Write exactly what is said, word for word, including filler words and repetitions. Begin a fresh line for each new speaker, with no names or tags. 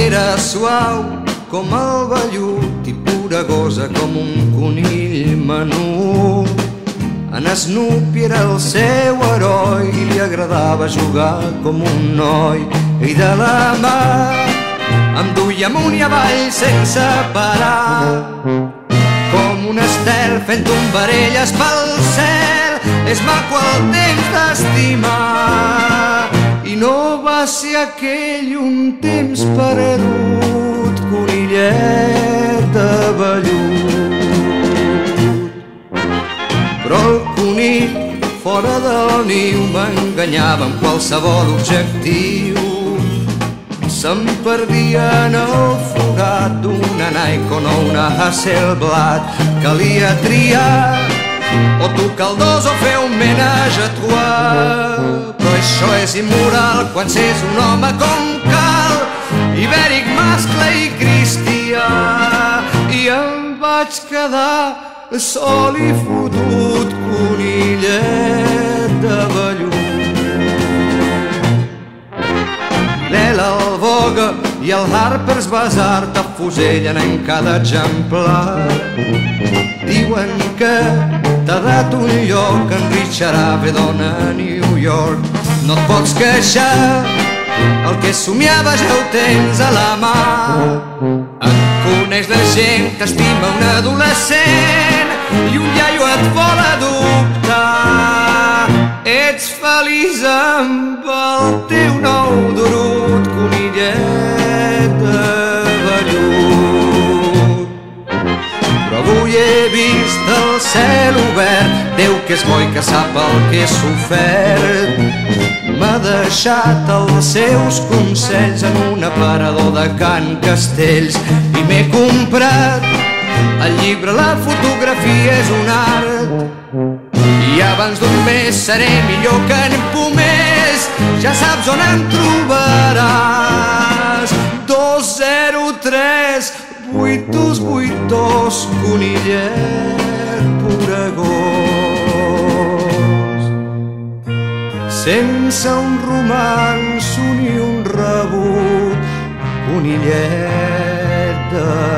era suau com el vellut i poregosa com un conill menut. En Snoopy era el seu heroi i li agradava jugar com un noi. I de la mà em duia amunt i avall sense parar, com un estel fent tombarelles pel cel. És maco el temps d'estimar i no va ser aquell un temps perdut, conillet de vellut. Però el conill fora del niu m'enganyava amb qualsevol objectiu. Se'm perdia en el forat d'una Nikon o una Hasselblad. Calia triar o tocar el dos o fer un ménage à trois. Però això és immoral quan s'és un home com cal, ibèric, mascle i cristià. I em vaig quedar sol i fotut, conillet de vellut. L'Ela, el Vogue i el Harper's Bazaar t'afusellen en cada exemplar. Diuen que t'ha dat un lloc en Richard Avedon a New York. No et pots queixar, el que somiaves ja ho tens a la mà. Et coneix la gent, t'estima un adolescent i un iaio et vol adoptar. Ets feliç amb el teu nou durut, conillet de vellut. Però avui he vist el cel obert, Déu que és bo i que sap el que he sofert. M'ha deixat els seus consells en un aparador de Can Castells i m'he comprat el llibre La fotografia és un art. I abans d'un mes seré millor que en Pomés, ja saps on em trobaràs. Dos zero tres vuit dos vuit dos, conillet poregós. Sense un romanço ni un rebut, conillet de